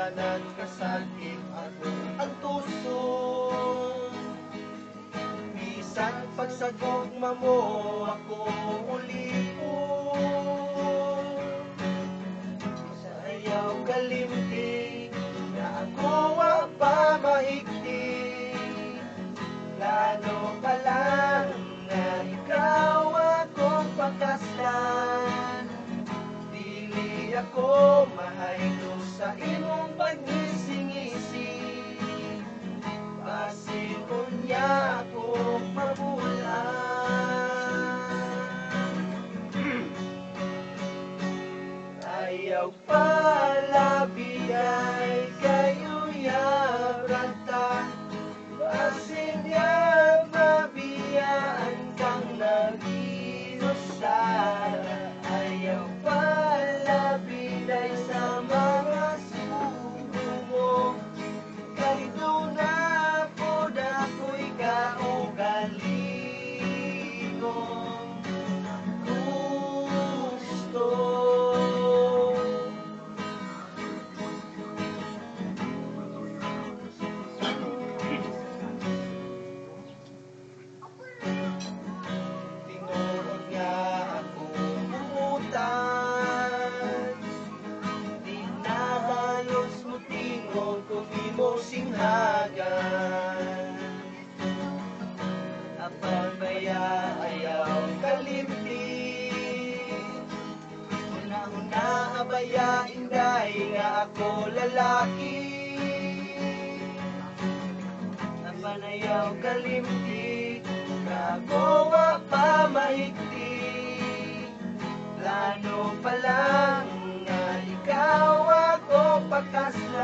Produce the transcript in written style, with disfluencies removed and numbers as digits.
nagkasakit ako ang puso. Bisan pagsagugma mo ako ulipon. Sayaw kalimti na ako wa pa mahigti. Lalo pa lang na ikaw akong pakaslan. Dili ako mahaylo sa imong pagngisi-ngisi. Basin unya ako mabulan. Ayaw palabigay kayo yabranta. Basin niya mabiyaan kang nag-inusara. Ayaw palabigay sa mga sugo mo. Kahito na po ako'y kaugalingon. Gusto tinuod nga ako umutan. Di na halos mo tingog kung imo singhagan. Apan baya ayaw kalimti. Una-una abaya inday nga ako lalaki. Apan ayaw kalimti nga ako wa pa mahigti. Plano pa lang nga ikaw ako pagkaslan.